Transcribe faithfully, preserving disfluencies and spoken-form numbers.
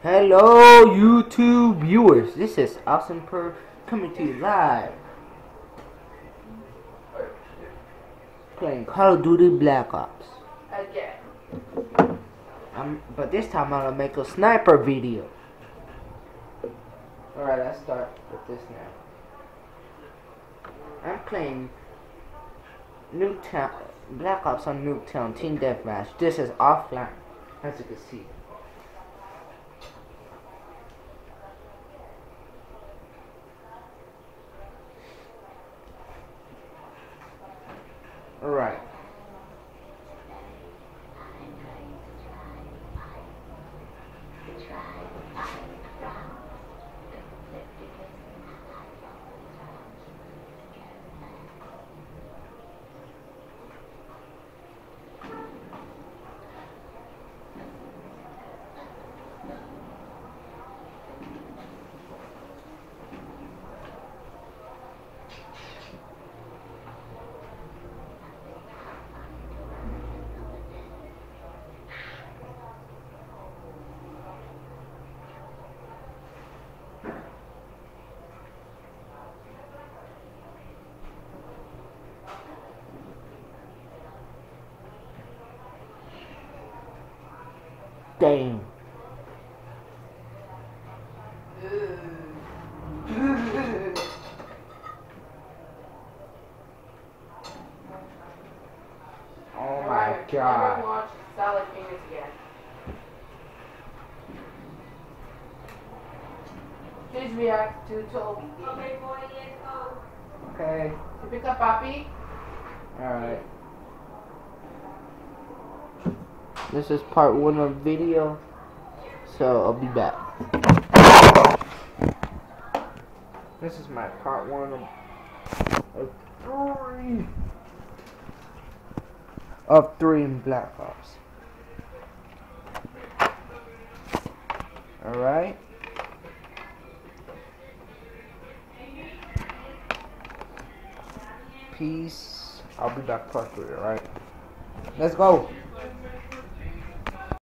Hello YouTube viewers, this is Awesome Per coming to you live, playing Call of Duty Black Ops again. I'm, but this time I'm gonna make a sniper video. Alright, let's start with this now. I'm playing Nuketown, Black Ops on Nuketown Team Deathmatch. This is offline, as you can see. Alright. Dang. Oh my god. Never watch Solid Phoenix again. Please react to Toby. Okay, boy, let's go. Okay. You pick up Papi? Alright. This is part one of the video, so I'll be back. This is my part one of, of three of three in Black Ops. Alright. Peace. I'll be back part three, alright? Let's go.